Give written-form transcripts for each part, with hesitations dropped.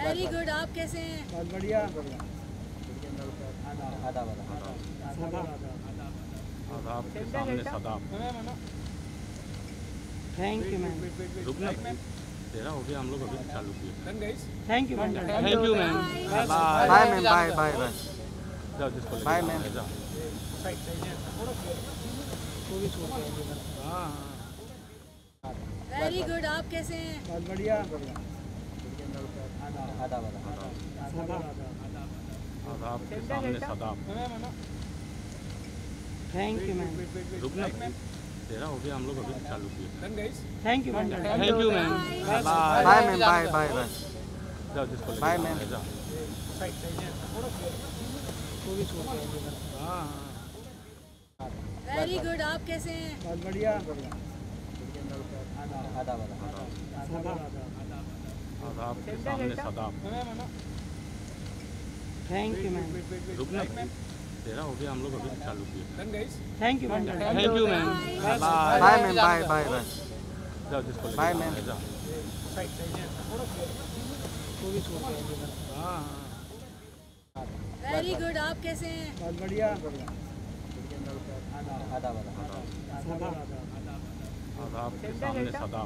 Very good. आप कैसे हैं? बहुत बढ़िया। आदाब के सामने सदाब। Thank you ma'am. रुकना तेरा हो गया, हम लोग अभी चालू किए। Thank you ma'am. Thank you ma'am. Bye ma'am, bye bye bye जाओ जिसको बाय मैम। जाओ। हाँ वेरी गुड। आप कैसे हैं? बहुत बढ़िया। आदाब के सामने सदाब। Thank you ma'am. रुकना तेरा हो गया, हम लोग अभी चालू किए। Thank you ma'am. Thank you ma'am. Bye ma'am, bye bye bye जाओ जिसको बाय मैम। जाओ। हाँ वेरी गुड। आप कैसे हैं? बहुत बढ़िया। आदाब के सामने सदाब। Thank you ma'am. रुकना तेरा हो गया, हम लोग अभी चालू किए। Thank you ma'am. Thank you ma'am. Bye ma'am, bye bye bye जाओ जिसको बाय मैम। जाओ। हाँ वेरी गुड। आप कैसे हैं? बहुत बढ़िया। आदाब के सामने सदाब।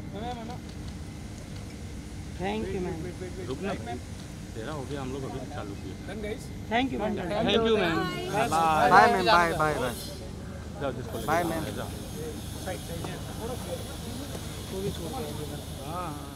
Thank you ma'am. रुकना तेरा हो गया, हम लोग अभी चालू किए। Thank you ma'am. Thank you ma'am. Bye ma'am, bye bye bye जाओ जिसको बाय मैम। जाओ। हाँ